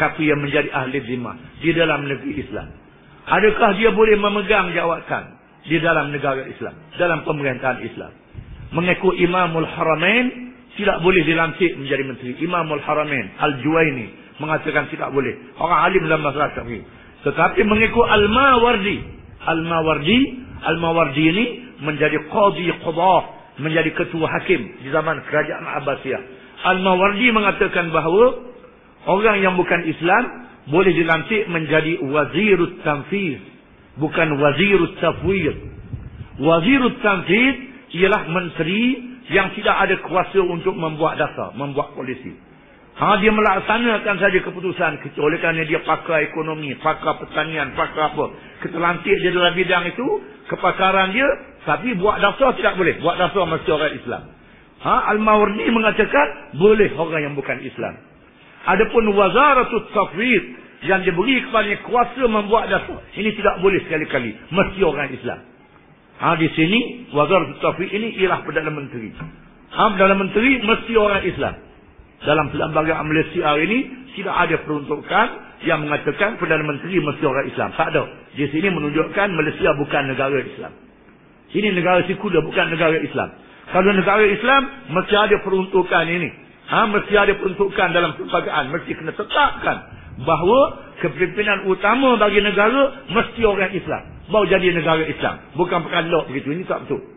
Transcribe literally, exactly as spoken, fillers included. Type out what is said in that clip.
tetapi yang menjadi ahli zimmah di dalam negeri Islam. Adakah dia boleh memegang jawatan di dalam negara Islam, dalam pemerintahan Islam? Mengikut Imamul Haramain, tidak boleh dilantik menjadi menteri. Imamul Haramain Al-Juwaini mengatakan tidak boleh. Orang alim dalam masalah tauhid. Tetapi mengikut Al-Mawardi, Al-Mawardi, Al-Mawardi ini menjadi qadhi qadah, menjadi ketua hakim di zaman kerajaan Abbasiyah. Al-Mawardi mengatakan bahawa orang yang bukan Islam boleh dilantik menjadi wazirut tanfiz, bukan wazirut tafwid. Wazirut tanfiz ialah menteri yang tidak ada kuasa untuk membuat dasar, membuat polisi. Ha, dia melaksanakan saja keputusan. Oleh kerana dia pakar ekonomi, pakar pertanian, pakar apa, keterlantik dia dalam bidang itu, kepakaran dia. Tapi buat dasar tidak boleh. Buat dasar mesti orang Islam. Ha, Al-Mawardi mengatakan boleh orang yang bukan Islam. Adapun Wazaratut Tafwid yang diberi kepada kuasa membuat dasar, ini tidak boleh sekali-kali, mesti orang Islam. Ha, di sini Wazaratut Tafwid ini ialah Perdana Menteri. Ha, Perdana Menteri mesti orang Islam. Dalam perlembagaan Malaysia hari ini tidak ada peruntukan yang mengatakan Perdana Menteri mesti orang Islam. Tak ada. Di sini menunjukkan Malaysia bukan negara Islam. Ini negara sekular, bukan negara Islam. Kalau negara Islam mesti ada peruntukan ini. Ha, mesti ada peruntukan dalam perlembagaan. Mesti kena tetapkan bahawa kepimpinan utama bagi negara mesti orang Islam. Baru jadi negara Islam. Bukan perkara begitu. Ini tak betul.